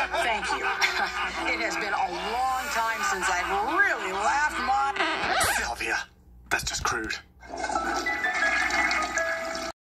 Thank you. It has been a long time since I've really laughed my... Sylvia, that's just crude.